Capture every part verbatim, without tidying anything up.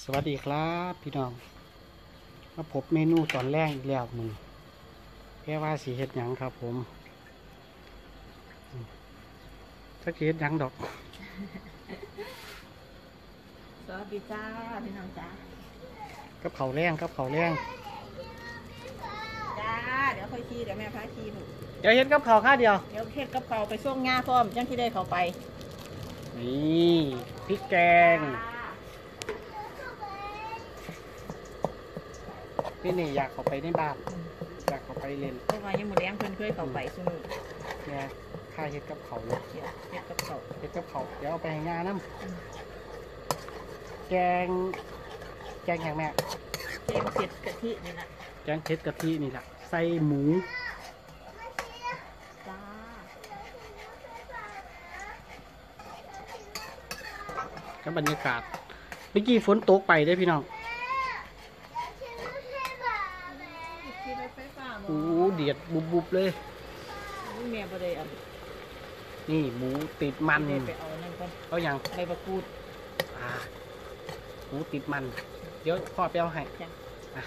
สวัสดีครับพี่น้องมาพบเมนูตอนแรกอีกแล้วมึงแค่ว่าสีเห็ดหยังครับผมสักเห็ดหยังดอกสวัสดีจ้าพี่น้องจ้ากับเขาแรงกับเขาแรงจ้าเดี๋ยวค่อยขี่เดี๋ยวแม่พาขี่หนูเดี๋ยวเห็ดกับเขาข้าเดียวเดี๋ยวเฮ็ดกับเขาไปส่งงาพร้อมจังที่ได้เขาไปนี่พริกแกงนี่นี่อยากเขาไปในบ้านอยากเขาไปเล่นเพราะว่ายังหมดแรงเพิ่นเคยเขาไปซุมื้อเนี่ยข้าเห็ดกับเขาเลยเฮ็ดกับเขาเห็ดกับเขาเดี๋ยวเอาไปให้งานน้ำแกงแกงอย่างแม่แกงเผ็ดกะทินี่แหละแกงเผ็ดกะทินี่แหละใส่หมูจ้ากับบรรยากาศเมื่อกี้ฝนตกไปได้พี่น้องโอ้เดือดบุบๆเลยแม่บ่ได้อันนี่หมูติดมันไปเอานั่นก่อนเอาอย่างใบมะกรูดอ่าหมูติดมันเดี๋ยวพ่อไปเอาให้จ้ะอ่ะ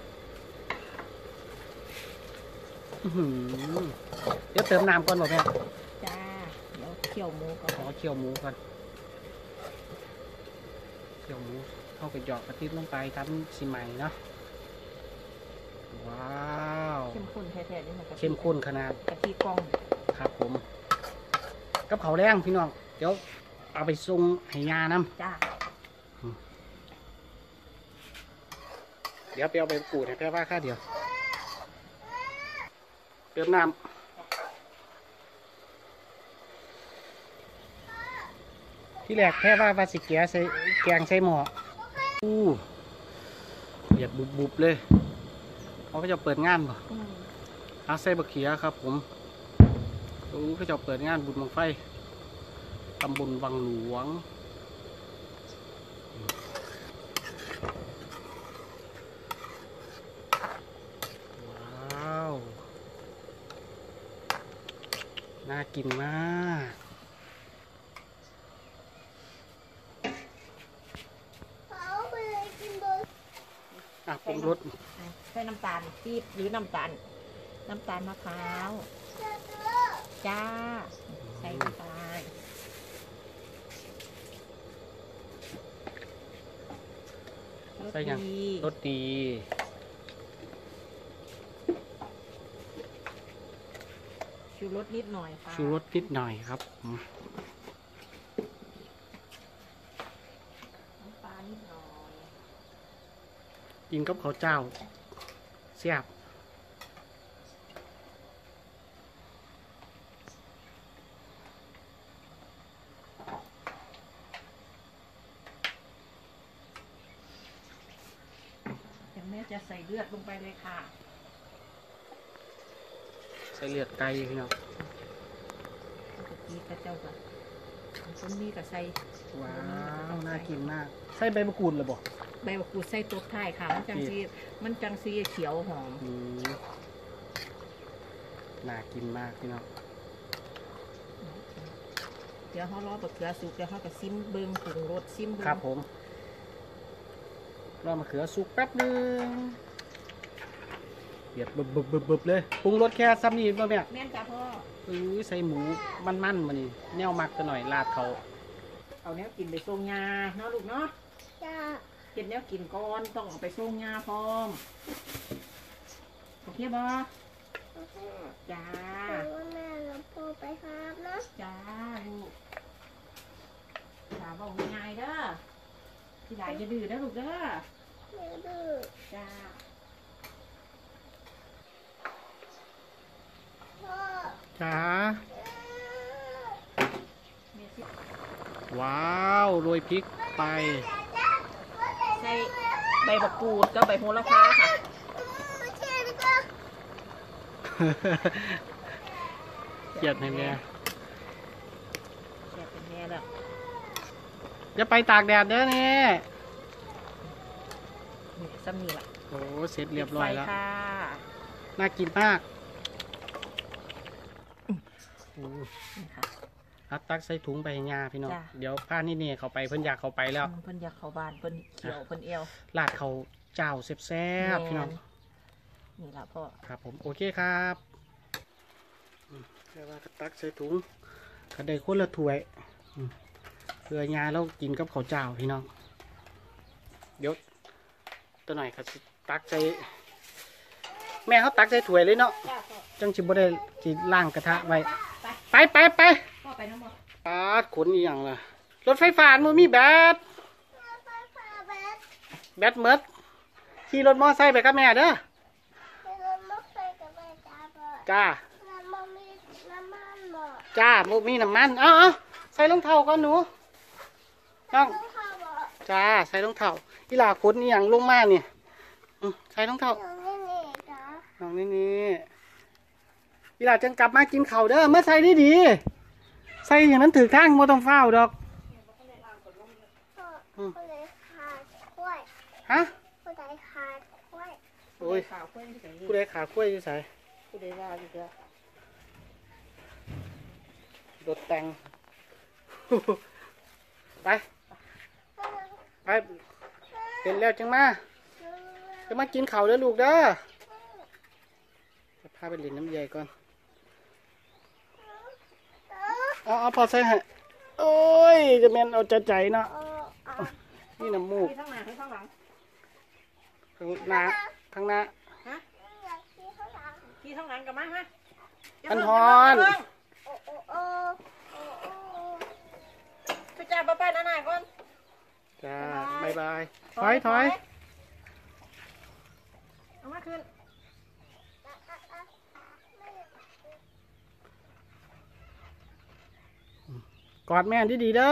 เดี๋ยวเติมน้ำก่อนบอกแม่จ้าเดี๋ยวเคี่ยวหมูก่อนขอเคี่ยวหมูก่อนเคี่ยวหมูเข้าไปหยอกกระทิลงไปทำซีใหม่เนาะว้าวเข้มข้นแท้ๆนี่มันเข้มข้นขนาดกะทิกล่องครับผมกับเขาแรงพี่น้องเดี๋ยวเอาไปส่งให้ยาน้ำจ้าเดี๋ยวไปเอาไปกูดให้แพ่ว่าค่าเดียวเติมน้ำที่แรกแพ่ว่าวาสิเกียใส่แกงใส่หม้ออู้เดือดบุบๆเลยเขาก็จะเปิดงานป่ะอาใส่บะเขียครับผมตรงนี้ก็จะเปิดงานบุญบังไฟตำบลวังหลวงว้าวน่ากินมากอ่ะปรุงรสใส่น้ำตาลปี๊บหรือน้ำตาลน้ำตาลมะพร้าวจ้าใส่ลงไปใส่ยังรสดีชูรสนิดหน่อยค่ะชูรสนิดหน่อยครับน้ำปลานิดหน่อยกินกับข้าวเจ้าแซ่บแม่จะใส่เลือดลงไปเลยค่ะใส่เลือดไก่พี่น้องกะทิกระเจ้ากับคนนี้กับใส่ว้าวน่ากินมากใส่ใบมะกรูดหรือเปล่าใบมะกรูดใส่ตัวท้ายค่ะมันจังซีมันจังซีเขียวหอมน่ากินมากพี่น้องเดี๋ยวเขารอบักเขือสุกเดี๋ยวเขาก็ซิมเบิ้งปรุงรสซิมเบิ้งครับผมรอมะเขือสุกแป๊บนึงเดือดบึบบึบบึบบึบเลยปรุงรสแค่ซ้ำนี่ป่ะแม่แม่นจ้าพ่อเออใส่หมูมันๆมานี่แนวมักกันหน่อยลาดเขาเอาแนวกินไปส่งยาเนาะลูกเนาะจ้าเก็บแนวกินก่อนต้องเอาไปส่งยาพร้อมโอเคบ่จ้าแม่เราพ่อไปครับนะจ้าลูกจ้าบอกง่ายเด้อที่ไหนจะดื้อนะลูกเด้อไม่ดื้อจ้าจ้าว้าวโรยพริกไปใส่ใบมะกรูดกับใบโหระพาค่ะเกลียดให้แม่เกลียดเป็นแม่แล้วจะไปตากแดดเด้อนี่นี่ซ้ำนี่แหละโอ้เสร็จเรียบร้อยแล้วน่ากินมากนี่ค่ะอัดตักใส่ถุงไปให้ยาพี่น้องจ้ะเดี๋ยวผ้านี่เนี่ยเขาไปเพิ่นอยากเขาไปแล้วอืมเพิ่นอยากเข้าบ้านเพิ่นเขียวเพิ่นเอวลาดเขาเจ้าแซ่บๆพี่น้องนี่ล่ะพ่อครับผมโอเคครับอืมแค่ว่าก็ตักใส่ถุงก็ได้คนละถ้วยอืมเพื่อยาเรากินกับข้าวเจ้าพี่น้องเดี๋ยวตัวหน่อยก็สิตักใส่แม่เขาตักใส่ถ้วยเลยเนาะจ้าพ่อจังสิบ่ได้สิล่างกระทะไว้ไปไปไปพ่อไปน้ำบ่ปาดขนอีหยังล่ะรถไฟฟ้ามันมีแบตไฟฟ้าแบตแบตหมดขี่รถมอไซค์ไปกับแม่เด้อเป็นรถมอเตอร์ไซค์กับแม่จ้าพ่อจ้าน้ำมันมีน้ำมันบ่จ้าบ่มีน้ำมันเอาเอาใส่รองเท้าก่อนหนูน้องต้องเข้าบ่จ้าใส่รองเท้าอีหลาขนอีหยังลงมาเนี่ยอืมใส่รองเท้าอยู่นี่นี่จ้าน้องนี่นี่อีหลาจังกลับมากินข้าวเด้อเมื่อใส่ดีดีๆใส่อย่างนั้นถือทางบ่ต้องเฝ้าวดอกพ่อผู้ใดขาดกล้วยฮะผู้ใดขาดกล้วยโอ้ยข่าวเพิ่นที่ไหนผู้ใดขาคุ้ยอยู่ใส่ผู้ใดว่าอยู่เด้อรถแต่ง ไปไปเป็นแล้วจังมาจะมากินข้าวเด้อลูกเด้อจะพาไปเล่นน้ำใหญ่ก่อนเอาเอาพอใส่ให้โอ้ยจะแม่นเอาใจใจเนาะเอออ่ะนี่น้ำมูกที่ข้างหน้าที่ข้างหลังข้างหน้าข้างหน้าฮะอยากขี่ข้างหลังที่ข้างหลังกับมาฮะอันฮอนโอ้โอ้โอ้โอ้โอ้ไปจ้าป้าป้าหน้าก่อนจ้าบายบายถอยถอยเอามาขึ้นอ่ะอ่ะอ่ะไม่กอดแม่ดีๆเด้อ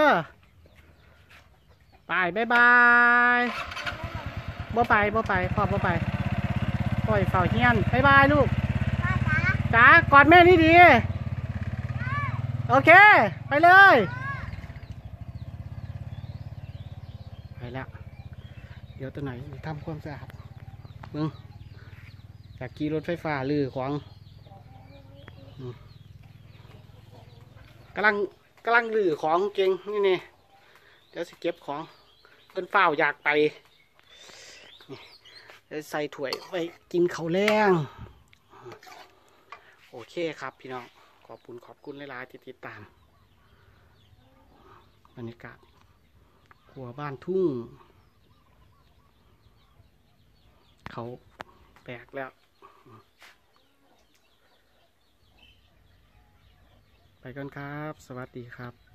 ไปบายบายบ่ไปบ่ไปพ่อบ่ไปปล่อยเฝ้าเฮียนบายบายลูกป้าจ๋าจ๋ากอดแม่ดีๆโอเค ไปเลย ไปแล้ว เดี๋ยวตัวไหนทำความสะอาดมึงอยากขี่รถไฟฟ้าลือขวางอืมกำลังกำลังลือของเก่งนี่นี่เดี๋ยวสิเก็บของเพิ่นเฝ้าอยากไปนี่เดี๋ยวใส่ถ้วยไว้กินข้าวแรงโอเคครับพี่น้อง ขอบคุณขอบคุณหลายๆที่ติดตามบรรยากาศขัวบ้านทุ่ง เขาแตกแล้ว ไปกันครับ สวัสดีครับ